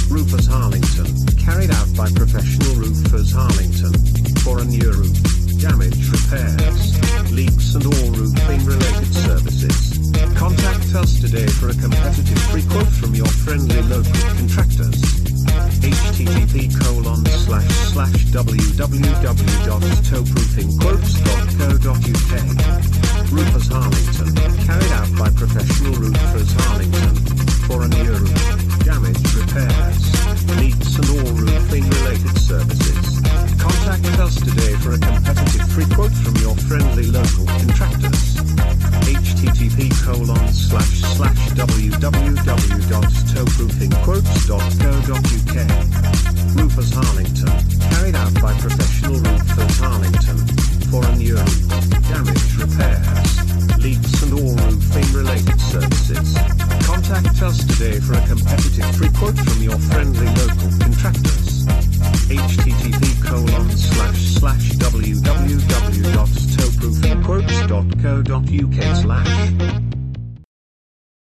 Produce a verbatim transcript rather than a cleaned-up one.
Roofers Harlington, carried out by professional roofers Harlington. For a new roof, damage repairs, leaks and all roofing related services. Contact us today for a competitive free quote from your friendly local contractors. http colon slash slash www.toproofingquotes.co.uk. Roofers Harlington, carried out by professional roofers Harlington. For a new roof, damage repairs, leaks and all roofing related services. Contact us today for a competitive free quote from your friendly local contractors. http colon slash slash www.toproofingquotes.co.uk. Roofers Harlington, carried out by professional roofers Harlington. For a new roof, damage repairs, leaks and all roofing related services. Contact us today for a competitive free quote from your friendly local contractors. http colon slash slash www.toproofingquotes.co.uk slash